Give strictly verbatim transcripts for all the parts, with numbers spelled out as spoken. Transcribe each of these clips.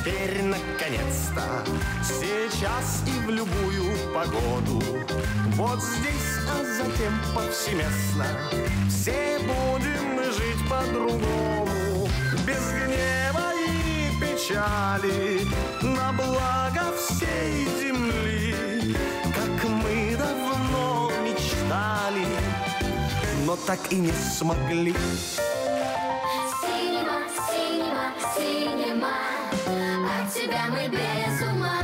теперь наконец-то, сейчас и в любую погоду. Вот здесь, а затем повсеместно все будем жить по-другому, без гнева и печали, на благо всей земли, как мы давно мечтали, но так и не смогли. Синема, синема, синема, от тебя мы без ума.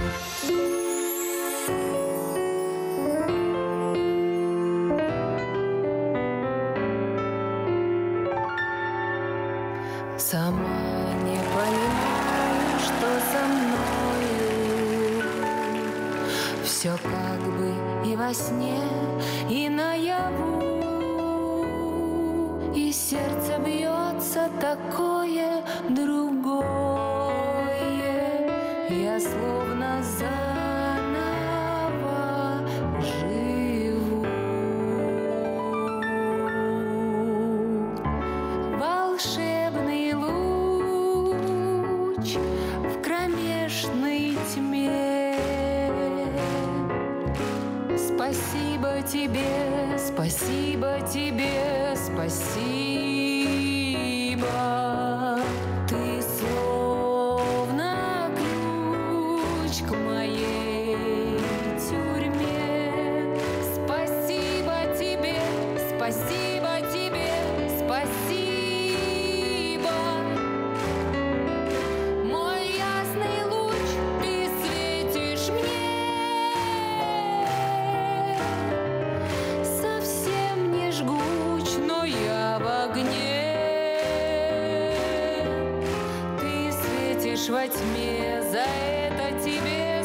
Сама не понимаю, что со мною. Все как бы и во сне, и наяву. И сердце бьется такое другое. Я словно заново живу. Волшебный луч в кромешной тьме. Спасибо тебе, спасибо тебе, спасибо. Ты словно ключ к моей тюрьме. Спасибо тебе, спасибо тебе, спасибо. Мой ясный луч, ты светишь мне. Совсем не жгуч, но я в огне. Ты светишь во тьме, за это тебе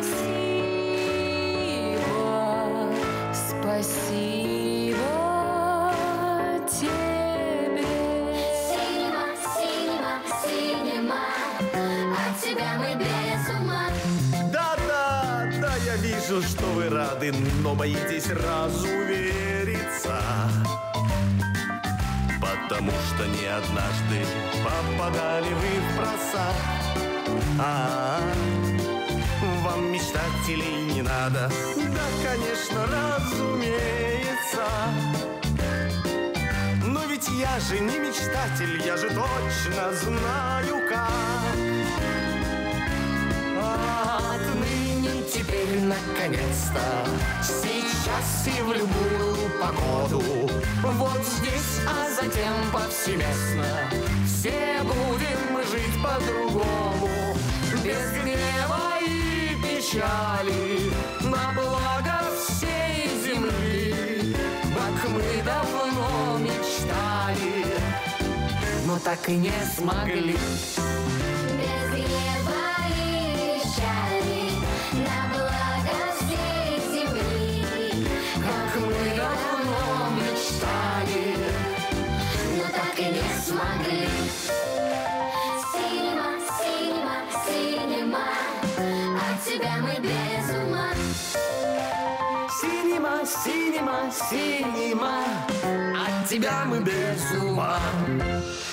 спасибо. Спасибо тебе. Синема, синема, синема, от тебя мы без ума. Да-да, да, я вижу, что вы рады, но боитесь разувериться, потому что не однажды попадали вы в просак. А, вам мечтателей не надо, да, конечно, разумеется. Но ведь я же не мечтатель, я же точно знаю как. Отныне теперь наконец-то, сейчас и в любую погоду, вот здесь, а затем повсеместно все будем жить по-другому, без гнева и печали, на благо всей земли, как мы давно мечтали, но так и не смогли. Без гнева и печали, на благо всей земли, Как мы давно мечтали, но так и не смогли. Синема, синема, синема, от тебя мы без ума. синема, синема, синема, от тебя мы без ума.